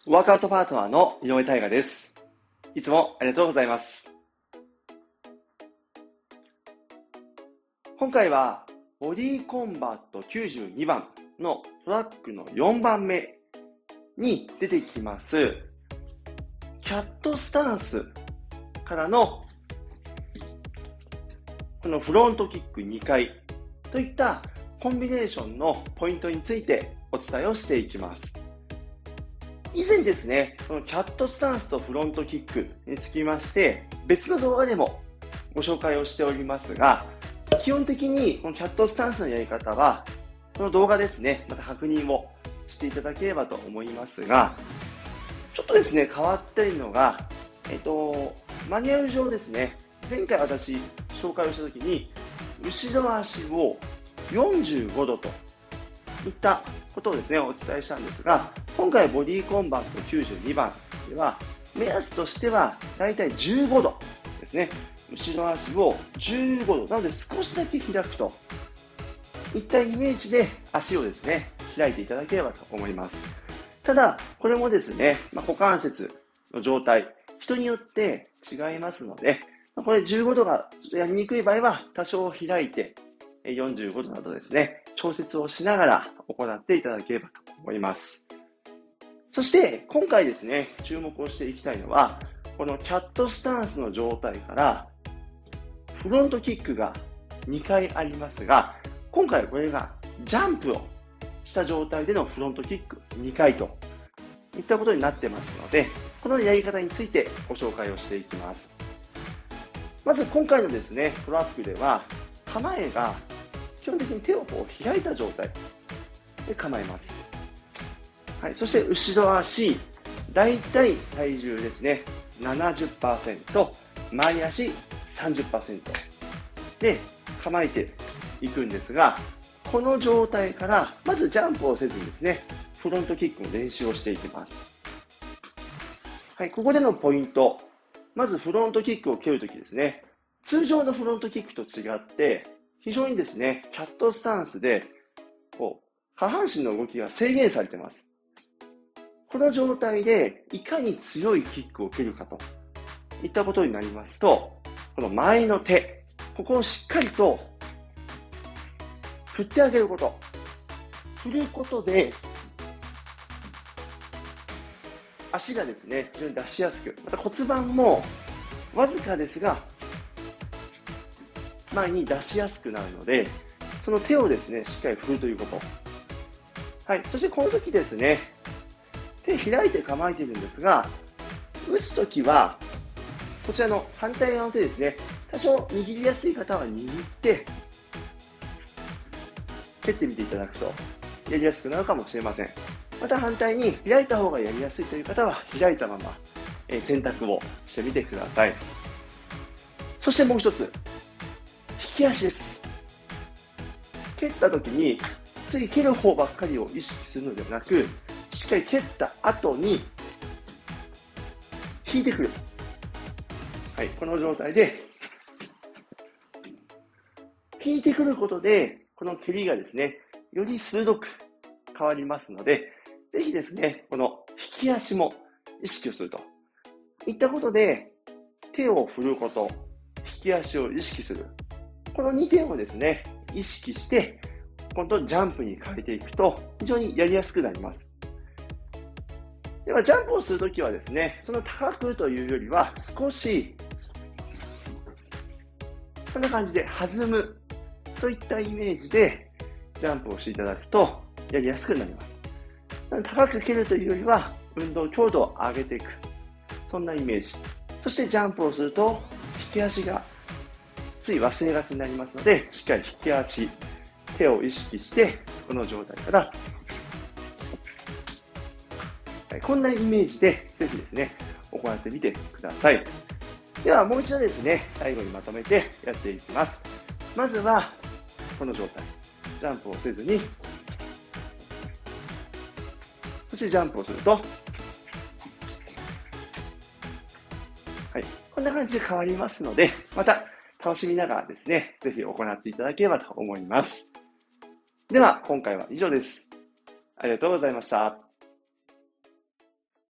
ワークアウトパートナーの井上大我です。いつもありがとうございます。今回はボディコンバット92番のトラックの4番目に出てきますキャットスタンスからのこのフロントキック2回といったコンビネーションのポイントについてお伝えをしていきます。以前ですね、このキャットスタンスとフロントキックにつきまして別の動画でもご紹介をしておりますが、基本的にこのキャットスタンスのやり方はこの動画ですね、また確認をしていただければと思いますが、ちょっとですね変わっているのが、マニュアル上ですね、前回私紹介をしたときに後ろ足を45度といったことをですねお伝えしたんですが、今回ボディコンバット92番では目安としてはだいたい15度ですね。後ろ足を15度なので少しだけ開くといったイメージで足をですね開いていただければと思います。ただこれもですね、股関節の状態人によって違いますので、これ15度がやりにくい場合は多少開いて45度などですね調節をしながら行っていただければと思います。そして今回ですね注目をしていきたいのは、このキャットスタンスの状態からフロントキックが2回ありますが、今回これがジャンプをした状態でのフロントキック2回といったことになってますので、このやり方についてご紹介をしていきます。まず今回のですねトラックでは構えが基本的に手をこう開いた状態で構えます。はい、そして後ろ足、だいたい体重ですね 70%、前足 30% で構えていくんですが、この状態からまずジャンプをせずにですねフロントキックの練習をしていきます。はい、ここでのポイント、まずフロントキックを蹴るときですね、通常のフロントキックと違って非常にですねキャットスタンスでこう下半身の動きが制限されています。この状態でいかに強いキックを蹴るかといったことになりますと、この前の手、ここをしっかりと振ってあげること、振ることで足がですね非常に出しやすく、また骨盤もわずかですが前に出しやすくなるので、その手をですねしっかり振るということ。はい、そしてこの時ですね手開いて構えているんですが、打つときはこちらの反対側の手ですね、多少握りやすい方は握って蹴ってみていただくとやりやすくなるかもしれません。また反対に開いた方がやりやすいという方は開いたまま選択をしてみてください。そしてもう一つ、引き足です。蹴った時につい蹴る方ばっかりを意識するのではなく、しっかり蹴った後に引いてくる。はい、この状態で引いてくることでこの蹴りがですねより鋭く変わりますので、ぜひですねこの引き足も意識をするといったことで、手を振ること、引き足を意識する、この2点をですね意識して今度ジャンプに変えていくと非常にやりやすくなります。ではジャンプをするときはですね、その高くというよりは少しこんな感じで弾むといったイメージでジャンプをしていただくとやりやすくなります。高く蹴るというよりは運動強度を上げていく、そんなイメージ。そしてジャンプをすると引き足がつい忘れがちになりますので、しっかり引き足、手を意識してこの状態からこんなイメージでぜひですね行ってみてください。ではもう一度ですね最後にまとめてやっていきます。まずはこの状態、ジャンプをせずに、そしてジャンプをすると、はい、こんな感じで変わりますので、また楽しみながらですねぜひ行っていただければと思います。では今回は以上です。ありがとうございました。